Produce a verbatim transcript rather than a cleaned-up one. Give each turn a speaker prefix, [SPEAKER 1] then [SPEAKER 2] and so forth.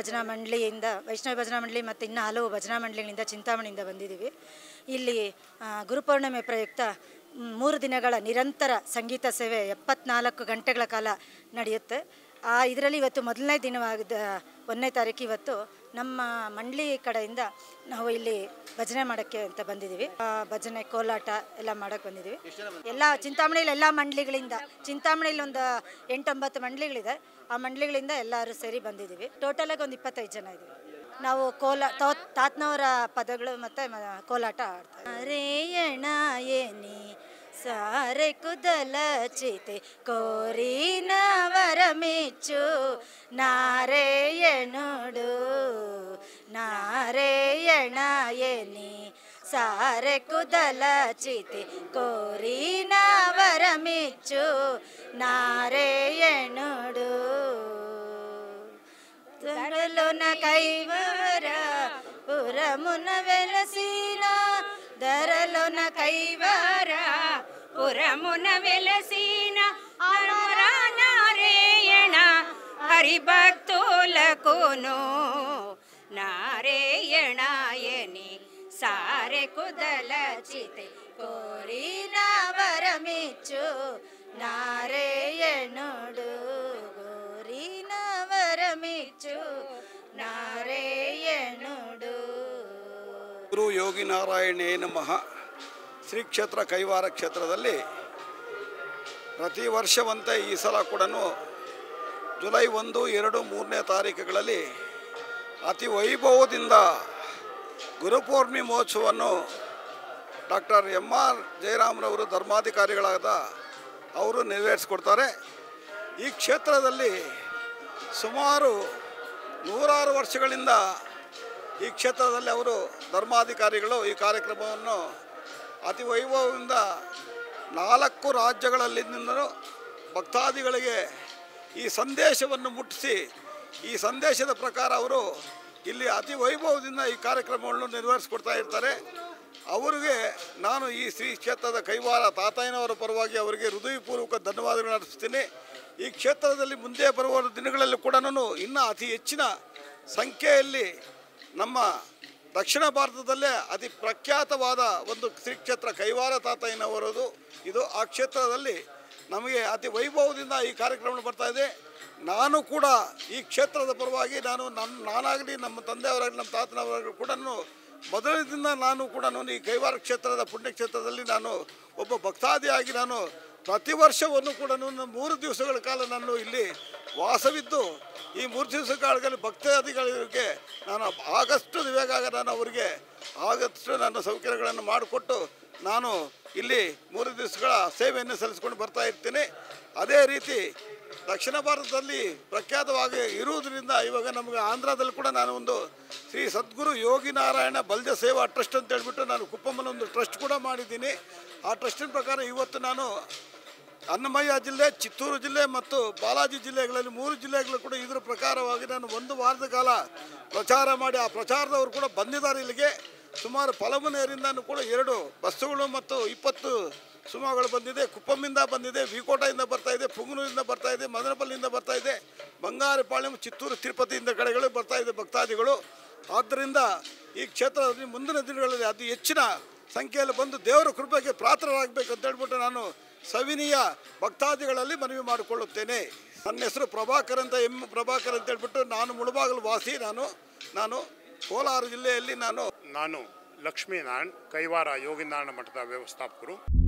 [SPEAKER 1] ಭಜನಾ ಮಂಡಳಿಯಿಂದ ವೈಷ್ಣವ ಭಜನಾ ಮಂಡಳಿ ಮತ್ತು ಇನ್ನೂ ಹಲವು ಭಜನಾ ಮಂಡಳಿಗಳಿಂದ ಚಿಂತಾಮಣಿಯಿಂದ ಬಂದಿದ್ದೀವಿ. ಇಲ್ಲಿ ಗುರುಪೌರ್ಣಿಮೆ ಪ್ರಯುಕ್ತ ಮೂರು ದಿನಗಳ ನಿರಂತರ ಸಂಗೀತ ಸೇವೆ ಎಪ್ಪತ್ನಾಲ್ಕು ಗಂಟೆಗಳ ಕಾಲ ನಡೆಯುತ್ತೆ. ಆ ಇದರಲ್ಲಿ ಇವತ್ತು ಮೊದಲನೇ ದಿನವಾದ ಒಂದನೇ ತಾರೀಕು ಇವತ್ತು ನಮ್ಮ ಮಂಡಳಿ ಕಡೆಯಿಂದ ನಾವು ಇಲ್ಲಿ ಭಜನೆ ಮಾಡೋಕ್ಕೆ ಅಂತ ಬಂದಿದ್ದೀವಿ. ಭಜನೆ ಕೋಲಾಟ ಎಲ್ಲ ಮಾಡೋಕ್ಕೆ ಬಂದಿದ್ದೀವಿ. ಎಲ್ಲ ಚಿಂತಾಮಣಿಯಲ್ಲಿ ಎಲ್ಲ ಮಂಡಳಿಗಳಿಂದ ಚಿಂತಾಮಣಿಯಲ್ಲಿ ಒಂದು ಎಂಟೊಂಬತ್ತು ಮಂಡಳಿಗಳಿದೆ. ಆ ಮಂಡಳಿಗಳಿಂದ ಎಲ್ಲರೂ ಸೇರಿ ಬಂದಿದ್ದೀವಿ. ಟೋಟಲಾಗಿ ಒಂದು ಇಪ್ಪತ್ತೈದು ಜನ ಇದ್ದೀವಿ. ನಾವು ಕೋಲಾ ತಾತ್ನವರ ಪದಗಳು ಮತ್ತು ಕೋಲಾಟ ಆಡ್ತೀವಿ. ರೇಯಣ ಏನಿ ಸಾರೆ ಕುದಲ ಚಿತೆ ಕೋರಿನ ವರ ಮೆಚ್ಚು ನಾರಾಯಣುಡು ನಾರಾಯಣ ಏನಿ ಸಾರೆ ಕುದಲ ಚಿತೆ ಕೋರಿನ ವರ ಮೆಚ್ಚು ನಾರಾಯಣುಡು ధరలోన కైవర పురమున వెలసిన ధరలోన కైవర పురమున వెలసిన అమర నారాయణ హరిభక్తులకును నారాయణాయని సారె కుదల చితే కోరిన వరమిచ్చు నారాయణుడు కోరిన వరమిచ్చు ನಾರಾಯಣುಡು.
[SPEAKER 2] ಗುರು ಯೋಗಿ ನಾರಾಯಣೇ ನಮಃ. ಶ್ರೀ ಕ್ಷೇತ್ರ ಕೈವಾರ ಕ್ಷೇತ್ರದಲ್ಲಿ ಪ್ರತಿ ವರ್ಷವಂತೆ ಈ ಸಲ ಕೂಡ ಜುಲೈ ಒಂದು ಎರಡು ಮೂರನೇ ತಾರೀಕುಗಳಲ್ಲಿ ಅತಿ ವೈಭವದಿಂದ ಗುರುಪೌರ್ಣಿಮೆ ಮಹೋತ್ಸವವನ್ನು ಡಾಕ್ಟರ್ ಎಂ ಆರ್ ಜಯರಾಮ್ರವರು ಧರ್ಮಾಧಿಕಾರಿಗಳಾದ ಅವರು ನೆರವೇರಿಸ್ಕೊಡ್ತಾರೆ. ಈ ಕ್ಷೇತ್ರದಲ್ಲಿ ಸುಮಾರು ನೂರಾರು ವರ್ಷಗಳಿಂದ ಈ ಕ್ಷೇತ್ರದಲ್ಲಿ ಅವರು ಧರ್ಮಾಧಿಕಾರಿಗಳು ಈ ಕಾರ್ಯಕ್ರಮವನ್ನು ಅತಿ ವೈಭವದಿಂದ ನಾಲ್ಕು ರಾಜ್ಯಗಳಲ್ಲಿಂದಲೂ ಭಕ್ತಾದಿಗಳಿಗೆ ಈ ಸಂದೇಶವನ್ನು ಮುಟ್ಟಿಸಿ ಈ ಸಂದೇಶದ ಪ್ರಕಾರ ಅವರು ಇಲ್ಲಿ ಅತಿ ವೈಭವದಿಂದ ಈ ಕಾರ್ಯಕ್ರಮವನ್ನು ನೆರವೇರಿಸ್ಕೊಡ್ತಾ ಇರ್ತಾರೆ. ಅವರಿಗೆ ನಾನು ಈ ಶ್ರೀ ಕ್ಷೇತ್ರದ ಕೈವಾರ ತಾತಯ್ಯನವರ ಪರವಾಗಿ ಅವರಿಗೆ ಹೃದಯಪೂರ್ವಕ ಧನ್ಯವಾದಗಳನ್ನು ಅರ್ಪಿಸ್ತೀನಿ. ಈ ಕ್ಷೇತ್ರದಲ್ಲಿ ಮುಂದೆ ಬರುವ ದಿನಗಳಲ್ಲಿ ಕೂಡ ಇನ್ನೂ ಅತಿ ಹೆಚ್ಚಿನ ಸಂಖ್ಯೆಯಲ್ಲಿ ನಮ್ಮ ದಕ್ಷಿಣ ಭಾರತದಲ್ಲೇ ಅತಿ ಪ್ರಖ್ಯಾತವಾದ ಒಂದು ಶ್ರೀ ಕ್ಷೇತ್ರ ಕೈವಾರ ತಾತಯ್ಯನವರದು ಇದು. ಆ ಕ್ಷೇತ್ರದಲ್ಲಿ ನಮಗೆ ಅತಿ ವೈಭವದಿಂದ ಈ ಕಾರ್ಯಕ್ರಮ ಬರ್ತಾಯಿದೆ. ನಾನು ಕೂಡ ಈ ಕ್ಷೇತ್ರದ ಪರವಾಗಿ ನಾನು ನನ್ನ ನಾನಾಗಲಿ ನಮ್ಮ ತಂದೆಯವರಾಗಲಿ ನಮ್ಮ ತಾತನವರಾಗಲಿ ಕೂಡ ಮೊದಲದಿಂದ ನಾನು ಕೂಡ ಈ ಕೈವಾರ ಕ್ಷೇತ್ರದ ಪುಣ್ಯಕ್ಷೇತ್ರದಲ್ಲಿ ನಾನು ಒಬ್ಬ ಭಕ್ತಾದಿಯಾಗಿ ನಾನು ಪ್ರತಿ ವರ್ಷವನ್ನು ಕೂಡ ಮೂರು ದಿವಸಗಳ ಕಾಲ ನಾನು ಇಲ್ಲಿ ವಾಸವಿದ್ದು ಈ ಮೂರು ದಿವಸಗಳ ಕಾಲದಲ್ಲಿ ಭಕ್ತಾದಿಗಳಿಗೆ ನಾನು ಆಗಷ್ಟು ದಿವ್ಯಗಾಗ ನಾನು ಅವರಿಗೆ ಆಗಷ್ಟು ನನ್ನ ಸೌಕರ್ಯಗಳನ್ನು ಮಾಡಿಕೊಟ್ಟು ನಾನು ಇಲ್ಲಿ ಮೂರು ದಿವಸಗಳ ಸೇವೆಯನ್ನು ಸಲ್ಲಿಸ್ಕೊಂಡು ಬರ್ತಾ ಇರ್ತೀನಿ. ಅದೇ ರೀತಿ ದಕ್ಷಿಣ ಭಾರತದಲ್ಲಿ ಪ್ರಖ್ಯಾತವಾಗಿ ಇರುವುದರಿಂದ ಇವಾಗ ನಮಗೆ ಆಂಧ್ರದಲ್ಲಿ ಕೂಡ ನಾನು ಒಂದು ಶ್ರೀ ಸದ್ಗುರು ಯೋಗಿ ನಾರಾಯಣ ಬಲ್ಜ ಸೇವಾ ಟ್ರಸ್ಟ್ ಅಂತ ಹೇಳ್ಬಿಟ್ಟು ನಾನು ಕುಪ್ಪಮ್ಮನ ಒಂದು ಟ್ರಸ್ಟ್ ಕೂಡ ಮಾಡಿದ್ದೀನಿ. ಆ ಟ್ರಸ್ಟಿನ ಪ್ರಕಾರ ಇವತ್ತು ನಾನು ಅನ್ನಮಯ್ಯ ಜಿಲ್ಲೆ, ಚಿತ್ತೂರು ಜಿಲ್ಲೆ ಮತ್ತು ಬಾಲಾಜಿ ಜಿಲ್ಲೆಗಳಲ್ಲಿ ಮೂರು ಜಿಲ್ಲೆಗಳು ಕೂಡ ಇದರ ಪ್ರಕಾರವಾಗಿ ನಾನು ಒಂದು ವಾರದ ಕಾಲ ಪ್ರಚಾರ ಮಾಡಿ ಆ ಪ್ರಚಾರದವರು ಕೂಡ ಬಂದಿದ್ದಾರೆ ಇಲ್ಲಿಗೆ. ಸುಮಾರು ಪಲಮನೇರಿಂದನೂ ಕೂಡ ಎರಡು ಬಸ್ಸುಗಳು ಮತ್ತು ಇಪ್ಪತ್ತು ಸುಮಗಳು ಬಂದಿದೆ. ಕುಪ್ಪಮ್ಮಿಂದ ಬಂದಿದೆ, ವಿಕೋಟದಿಂದ ಬರ್ತಾಯಿದೆ, ಪುಂಗನೂರಿಂದ ಬರ್ತಾಯಿದೆ, ಮದನಪಲ್ಲಿಯಿಂದ ಬರ್ತಾಯಿದೆ, ಬಂಗಾರಪಾಳ್ಯಂ, ಚಿತ್ತೂರು, ತಿರುಪತಿಯಿಂದ ಕಡೆಗಳು ಬರ್ತಾಯಿದೆ ಭಕ್ತಾದಿಗಳು. ಆದ್ದರಿಂದ ಈ ಕ್ಷೇತ್ರದಲ್ಲಿ ಮುಂದಿನ ದಿನಗಳಲ್ಲಿ ಅತಿ ಹೆಚ್ಚಿನ ಸಂಖ್ಯೆಯಲ್ಲಿ ಬಂದು ದೇವರ ಕೃಪೆಗೆ ಪಾತ್ರರಾಗಬೇಕು ಅಂತ ಹೇಳ್ಬಿಟ್ಟು ನಾನು ಸವಿನೀಯ ಭಕ್ತಾದಿಗಳಲ್ಲಿ ಮನವಿ ಮಾಡಿಕೊಳ್ಳುತ್ತೇನೆ. ನನ್ನ ಹೆಸರು ಪ್ರಭಾಕರ್ ಅಂತ, ಎಂ ಪ್ರಭಾಕರ್ ಅಂತ ಹೇಳ್ಬಿಟ್ಟು ನಾನು ಮುಳಬಾಗಿಲು ವಾಸಿ. ನಾನು ನಾನು ಕೋಲಾರ ಜಿಲ್ಲೆಯಲ್ಲಿ ನಾನು
[SPEAKER 3] ನಾನು ಲಕ್ಷ್ಮೀನಾರಾಯಣ್ ಕೈವಾರ ಯೋಗಿನಾರಾಯಣ ಮಠದ ವ್ಯವಸ್ಥಾಪಕರು.